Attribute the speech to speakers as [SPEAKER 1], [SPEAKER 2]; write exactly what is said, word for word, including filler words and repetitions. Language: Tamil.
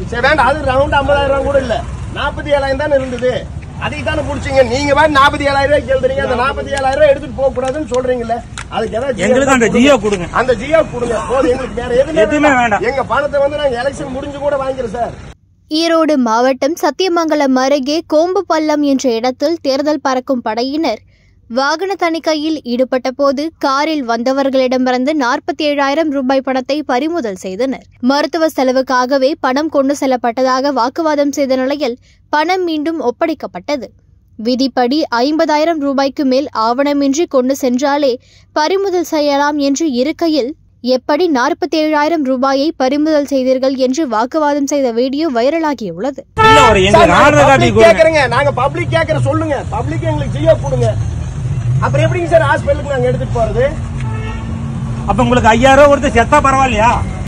[SPEAKER 1] சரி வேண்டாம், அது ரவுண்ட் ஐம்பதாயிரம் ரூபாய் கூட இல்ல, நாற்பத்தி ஏழாயிரம் தானே இருந்தது. அதை தானே புடிச்சீங்க நீங்க. வேற நாற்பத்தி ஏழாயிரம் ரூபாய் கேள்றீங்க. அந்த நாற்பத்தி ஏழாயிரம் ரூபாய் எடுத்துட்டு போக கூடாதுன்னு சொல்றீங்கல்ல, அதுக்கு ஏதாவது
[SPEAKER 2] எங்களுக்கு அந்த ஜியோ கொடுங்க.
[SPEAKER 1] அந்த ஜியோ கொடுங்க போதும், எங்களுக்கு வேற எதுவுமே வேண்டாம். எங்க பணத்தை வந்து நாங்க எலெக்ஷன் முடிஞ்சு கூட வாங்கிக்கிறோம் சார்.
[SPEAKER 3] ஈரோடு மாவட்டம் சத்தியமங்கலம் அருகே கோம்பு பள்ளம் என்ற இடத்தில் தேர்தல் பறக்கும் படையினர் வாகன தணிக்கையில் ஈடுபட்ட போது காரில் வந்தவர்களிடமிருந்து நாற்பத்தி ஏழாயிரம் ரூபாய் பணத்தை பறிமுதல் செய்தனர். மருத்துவ செலவுக்காகவே பணம் கொண்டு செல்லப்பட்டதாக வாக்குவாதம் செய்த நிலையில் பணம் மீண்டும் ஒப்படைக்கப்பட்டது. விதிப்படி ஐம்பதாயிரம் ரூபாய்க்கு மேல் ஆவணமின்றி கொண்டு சென்றாலே பறிமுதல் செய்யலாம் என்று இருக்கையில் எப்படி நாற்பத்தி ஏழாயிரம் ரூபாயை பறிமுதல் செய்தீர்கள் என்று வாக்குவாதம் செய்த வீடியோ வைரலாகியுள்ளது.
[SPEAKER 1] நாங்க பப்ளிக் கேக்குற சொல்லுங்க, பப்ளிக் எங்களுக்கு ஜியோ கொடுங்க. அப்புறம் எப்படிங்க சார் ஹாஸ்பிட்டலுக்கு நாங்க எடுத்துட்டு போறது?
[SPEAKER 2] அப்ப உங்களுக்கு ஐயாயிரம் ரூபாய் கொடுத்து செத்தா பரவாயில்லையா?